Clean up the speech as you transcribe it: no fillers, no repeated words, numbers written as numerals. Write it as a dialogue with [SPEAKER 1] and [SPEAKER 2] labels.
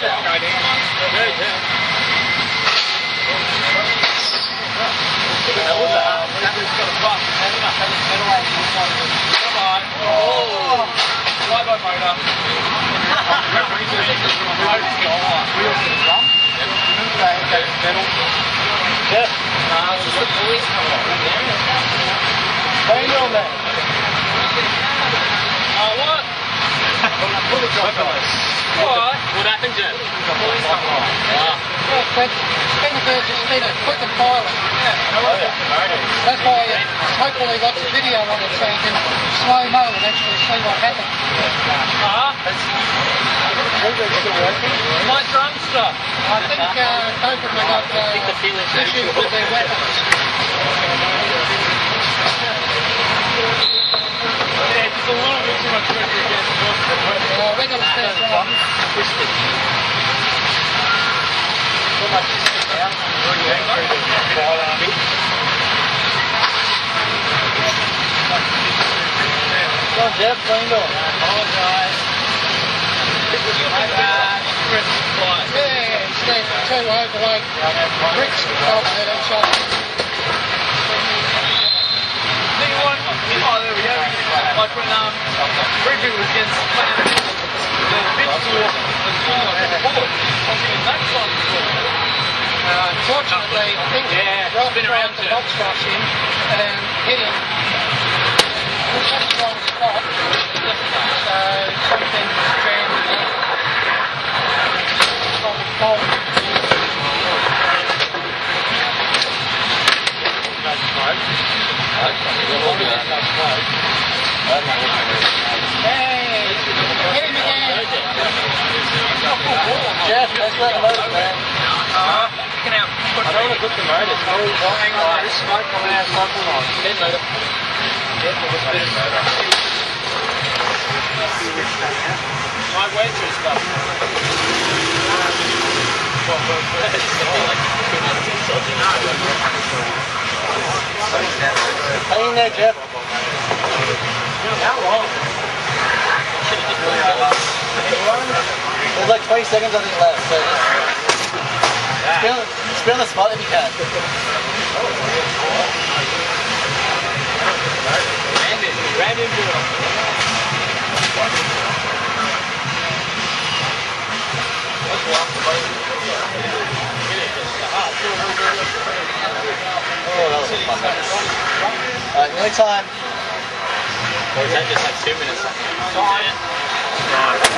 [SPEAKER 1] What happened, Jim?
[SPEAKER 2] Technically, it's just been a quick and pilot. That's why hopefully lots of video on it so you can slow-mo and actually see what happened.
[SPEAKER 1] My drum stuff.
[SPEAKER 2] I think Openly got issues with their weapons.
[SPEAKER 1] Yeah, just a little bit too much pressure against the
[SPEAKER 2] We're going to stand wrong.
[SPEAKER 1] twisted.
[SPEAKER 2] Well, Jeff, what are you doing? Yeah, instead two overweight bricks bolted at each other.
[SPEAKER 1] Oh, there we go. Like when Bridget was against the bit tool was doing like a bullet. I was thinking that side was cool.
[SPEAKER 2] Unfortunately, I think Rob brought the box rush in and hit him. It's just the wrong spot. So something jammed on the bolt. Hey, hit him again. Jeff, that's not the motor, man. I don't want to cook the motor. Hang on, this smoke coming out of something on. Dead motor. My wedge and stuff. Hang in there, Jeff. How long? There's like 20 seconds I think left, so just be on the spot if you can. Ran into it. Oh, that was fun. Alright, nearly time.
[SPEAKER 1] Or is that just like 2 minutes?